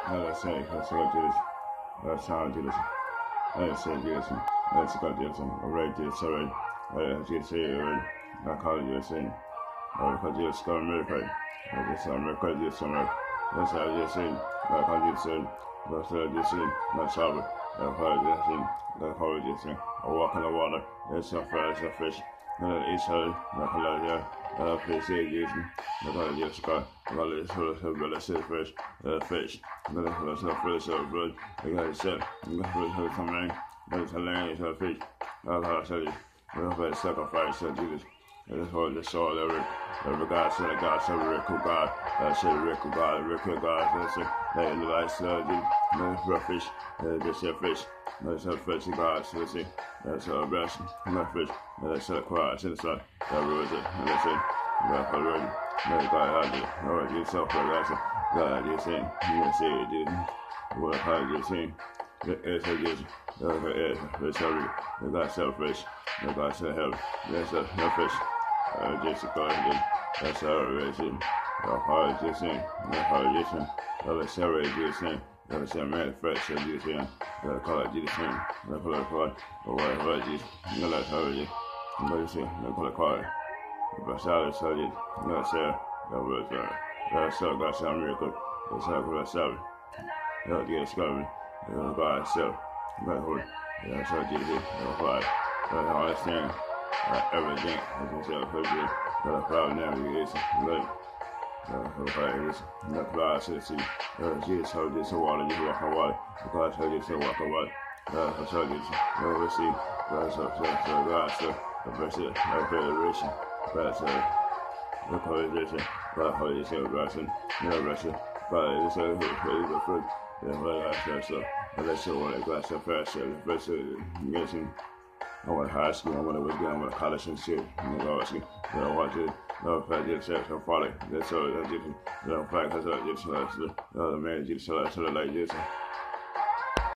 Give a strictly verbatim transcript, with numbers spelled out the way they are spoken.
Ela sei, pessoa diz, ela sabe diz, ela sei diz, ela se quer diz, o rei diz, o rei, ela diz, ela call diz, ela call diz, ela America, ela diz, America diz, America, ela sabe diz, ela call diz, ela sabe diz, ela sabe, ela call diz, ela call diz, I walk in the water, it's a fresh, it's a fish, ela eat her, ela call diz, ela fish diz, ela call diz, ela let it sort of ela say fish, ela fish. Let us let us fish so good. We got it set. We got to fish some rain. Let us land so fish. That's how I said it. We don't have to sacrifice to Jesus. Let us hold the soul every every God said God said record God. I said record God, record God. Let's say let the light so Jesus. Let us rough fish. Let us say fish. Let us have fish God. So let's say let's have rest. Let us fish. Let us say quiet. Let us say that was it. Let us say God already. Let God have it. Lord, you self for that. God is saying, you say it, dude. What I just saying, the answer is, the answer, the sorry, the God selfish, the God self help, that's a selfish, uh, just a God, that's our reason, the heart just saying, the heart just saying, the sorry just saying, the same manifest, so just saying, the call it just saying, the call it call, or whatever, just, the last holiday, the say, the call it call, the solid, solid, the say, the words are. That's how God said miracle. That's how God said it. Get discovered. God itself. God hold. That's how Jesus is. God. That's how I understand everything. That's himself. God power navigation. Like God is. God said see. Jesus how this water just walk on water. God how this walk on water. God how this. God will see. God so so God so the blessed federation. God so the colonization. God how this Russian. No Russian. God is a the fruit. Yeah, well, I so. I let you want to go so fast. The first getting. I went to high school. I went to I went to college and shit. You know, I was I watch it. No, fact, just so follow. That's all. That's just no fact. That's all. Just the other man just so like this.